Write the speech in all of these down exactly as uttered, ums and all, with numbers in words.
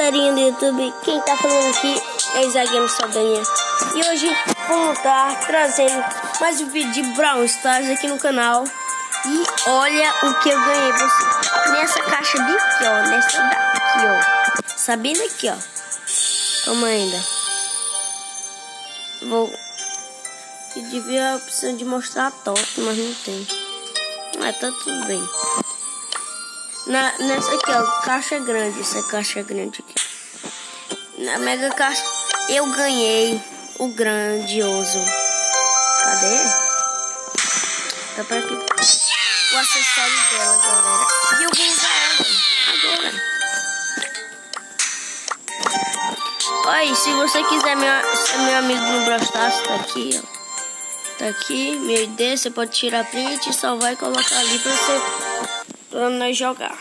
galerinha do YouTube, quem tá falando aqui é Isaac Games Saldanha. E hoje vamos estar trazendo mais um vídeo de Brawl Stars aqui no canal. E olha o que eu ganhei você nessa caixa de aqui, ó, nessa daqui, ó. Sabendo aqui, ó. Calma ainda. Vou... Eu devia precisar de mostrar a top, mas não tem. Mas tá tudo bem. Na, nessa aqui, ó, caixa grande, essa caixa grande aqui. Na mega caixa, eu ganhei o grandioso. Cadê? Tá pra aqui. O acessório dela, galera. E eu vou usar ela agora. Olha, se você quiser meu, ser meu amigo no Brawl Stars, tá aqui, ó. Tá aqui, meu I D, você pode tirar print, salvar e colocar ali pra você, pra nós jogar.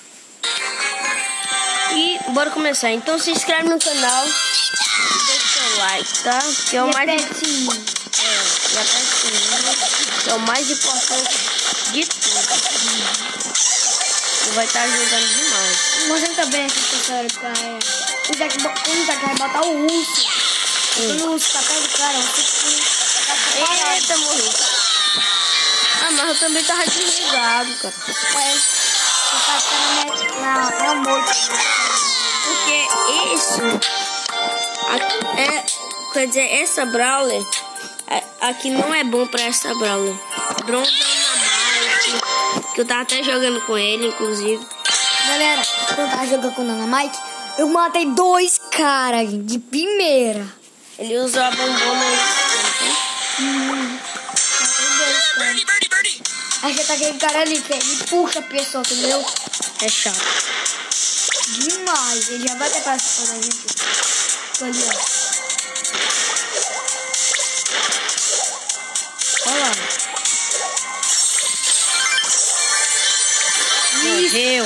E bora começar. Então se inscreve no canal, deixa seu like, tá? Que é o mais importante. É, e aperta o sininho, que é o mais importante de tudo. E vai estar ajudando demais. Mostrando também essa história, cara. O Jack, o Jack vai botar o urso. Quando o urso tá perto do cara, o urso Eita, morri. Ah, mas eu também tava desligado, cara. É, você tá ficando na, na morte. Porque isso é, quer dizer, essa Brawler aqui não é bom pra essa Brawler. Bronze Mike, que eu tava até jogando com ele, inclusive. Galera, quando eu tava jogando com o Nana Mike, eu matei dois caras de primeira. Ele usou a bombona aí. Hum, matei dois caras. Acho que tá aquele cara ali que ele puxa a pessoa, entendeu? É chato. Demais. Ele já vai ter participado da gente. Tô ali, ó. Olha lá. Morreu.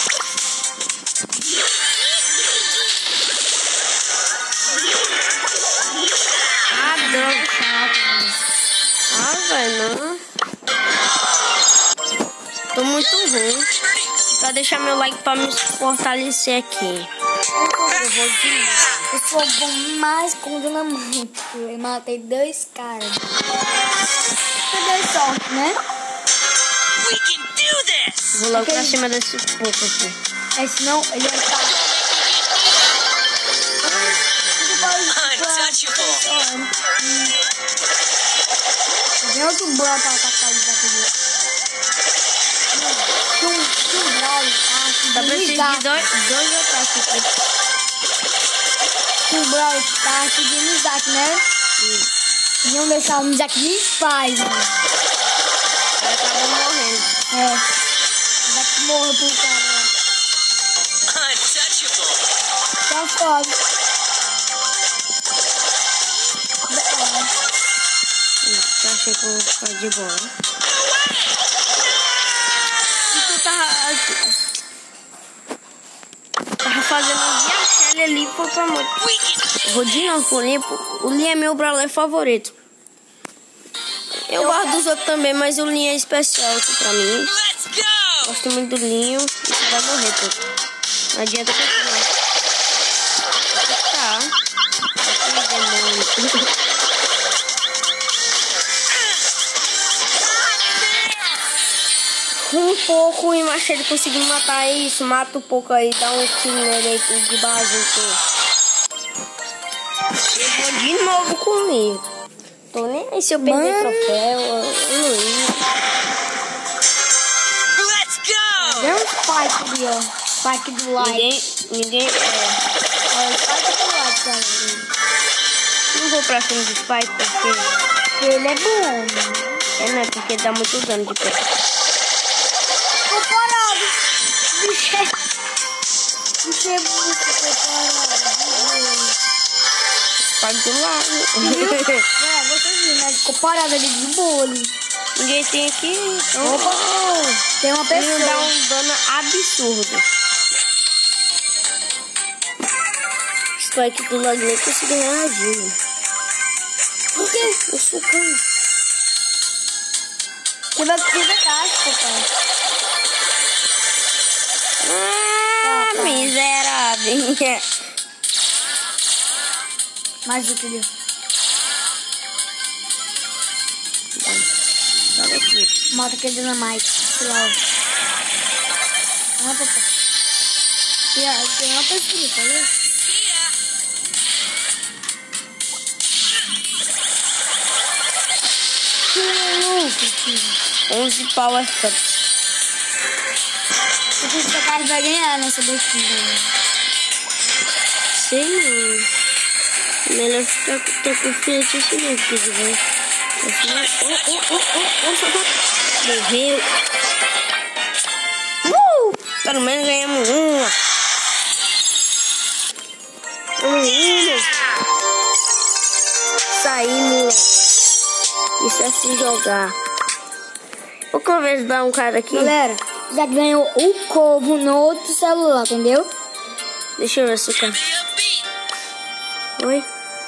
Ah, droga, chato. Ah, velho, não. Tô muito ruim. Pra deixar meu like pra me fortalecer aqui. Eu vou de novo. Eu sou bom mais com o Dona Mãe. Eu matei dois caras. Foi dois sorte, né? Vou logo pra cima desse pouco aqui. É, senão ele vai estar... Tem outro Brawl pra atacar ele daquele. Tem um Brawl, tá? Dá pra seguir dois, dois ataques aqui. O Brawl tá seguindo o Isaac, né? Hum. E não deixar o Isaac nem paz, né? Ele acabou morrendo. É. O Isaac morreu pro cara lá. Tá foda. Eu achei que eu vou ficar de boa. E tu tava... Tava fazendo um Shelly ali, foi pra morte. Vou de novo com o Lee. O Lee é meu Brawler favorito. Eu, eu gosto dos outros também, mas o Lee é especial aqui pra mim. Gosto muito do Linho. Isso vai morrer, pô. Não adianta continuar. Tá. Aquele demônio. Um pouco e mas ele conseguiu matar isso, mata um pouco aí, dá um kill nele aí de base. Eu vou de novo comigo. Tô nem aí se eu perder Mano. troféu, eu não ia. Vê um Spike ali, ó. Spike do lado. Ninguém, ninguém, é. É o Spike do lado, cara. Não vou pra cima do Spike porque Ele é bom. é, né, porque dá muito dano de pé. Parado. Bicho é... Bicho é muito parado. Spike do lado. É, você viu, né? Ficou parado ali de bolo. Ninguém tem aqui. Opa. Tem uma pessoa. Ele dá um dano absurdo. Spike do lado nem conseguiu reagir. Por quê? Eu sou cão. Você vai ter caixa, cara. Ah, miserável. Tadinha. Mais outro ali. Olha aqui. Mata aquele dinamite. Sei lá. Ah, papai. Tem uma pessoa, tá vendo? Que louco, filho. onze power cups. Eu sei que essa cara vai ganhar nessa daqui, né? Sei não. Melhor ficar com tua confiança assim não, porque você vai... Assim, oh, oh, oh, oh, oh, oh. Morreu. Uh! Pelo menos ganhamos uma. Uma. Saímos. Isso é se jogar. Vou conversar um cara aqui. Galera, já ganhou o Corvo no outro celular, entendeu? Deixa eu ver se o cara... Oi?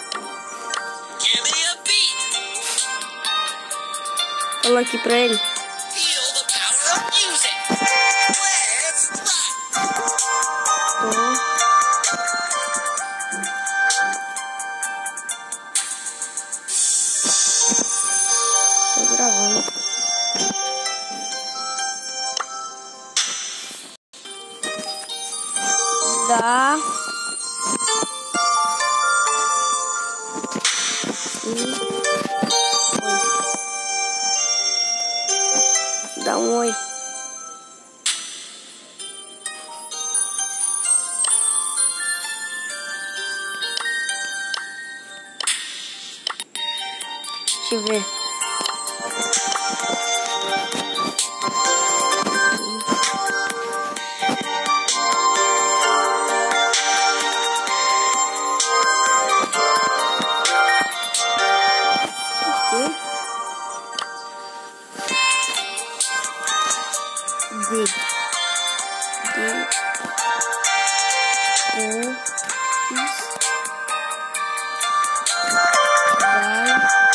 Fala aqui pra ele. Tô gravando. Dá. Dá um oi. Deixa eu ver. D. D. O. Is. Vai.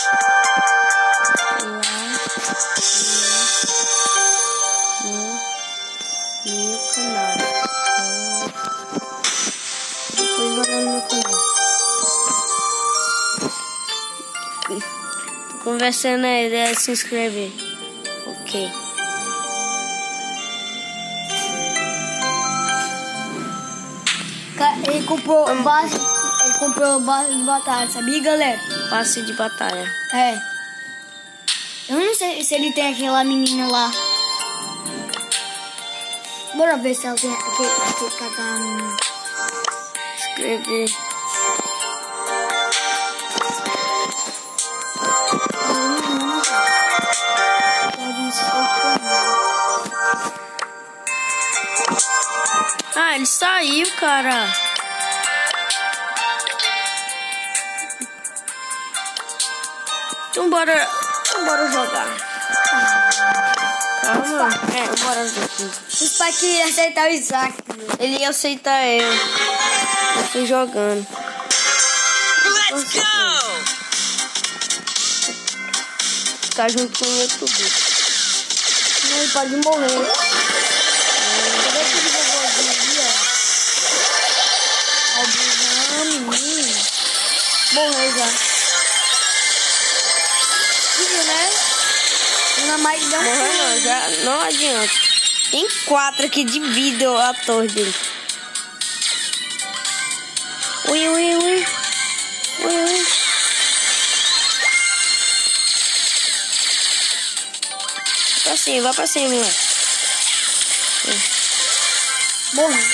Lá. No. Meu canal. Depois vai lá no meu canal. Tô conversando aí, deve se inscrever. Ok. Ele comprou base, ele comprou base de batalha, sabia, galera? Passe de batalha. É. Eu não sei se ele tem aquela menina lá. Bora ver se ela tem aquele, aquele aquela menina. Escrever. Ah, ele saiu, cara. Então bora, então bora jogar. Calma. É, bora jogar. O Spike ia aceitar o Isaac. Ele ia aceitar eu. Eu fui jogando. Let's go! Ficar junto com o YouTube. Ele pode morrer. Cadê aquele vovozinho ali, ó? Ó, o menino. Morreu já. Viu, né? Não mais dá um Morreu não, já não adianta. Tem quatro aqui de vídeo a torre dele. Ui, ui, ui. Ui, ui. Vai pra cima, vai pra cima, moleque. Morreu.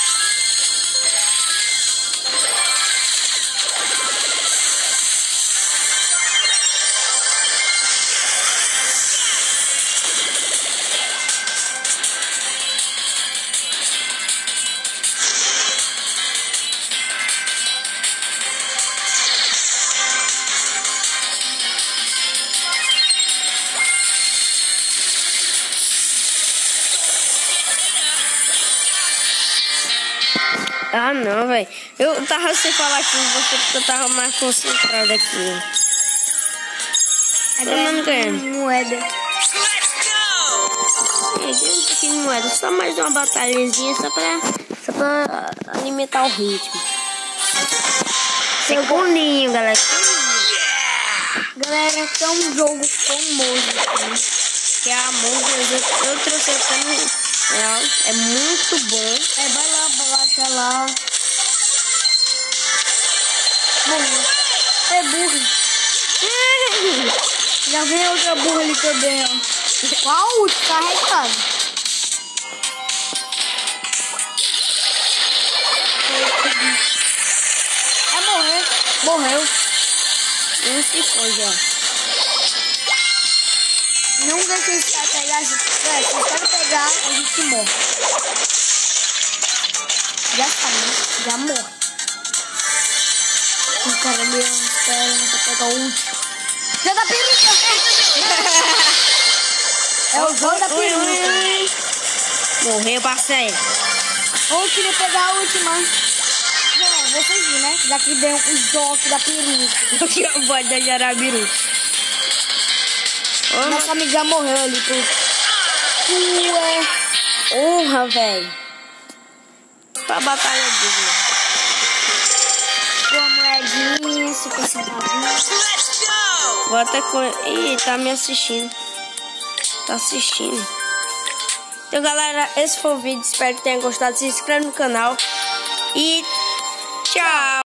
Ah, não, velho. Eu tava sem falar com você porque eu tava mais concentrado aqui. É Todo mundo ganhando. moeda. Let's go! É, ganhei um pouquinho de moeda. Só mais uma batalhazinha, só pra, só pra alimentar o ritmo. Segundinho, galera. Galera, tem um jogo famoso aqui, Que é a Among Us. Eu, eu trouxe até no... É, é muito bom. É, vai lá, baixa lá. Morreu. É burro. Já vem outra burra ali também, ó. Qual ult carregado? É morrer. Morreu. Não se foi já. Não deixa esse cara pegar a gente. É, se os caras pegar, a gente morre. Já tá, né? Já morre. O cara ali esperando pra pegar o último. Já dá peruca. É o jogo da peruca. Morreu, parceiro. Ou eu queria pegar a última. É, vocês viram, né? Já que deu o jogo da peruca. Que a voz da Jarabiru. Nossa amiga já morreu ali, pô. Ué. Honra, velho. Pra batalha dele. Boa moedinha, cinquenta centavinhos. Let's go! Vou até com... Ih, tá me assistindo. Tá assistindo. Então, galera, esse foi o vídeo. Espero que tenham gostado. Se inscreve no canal. E tchau.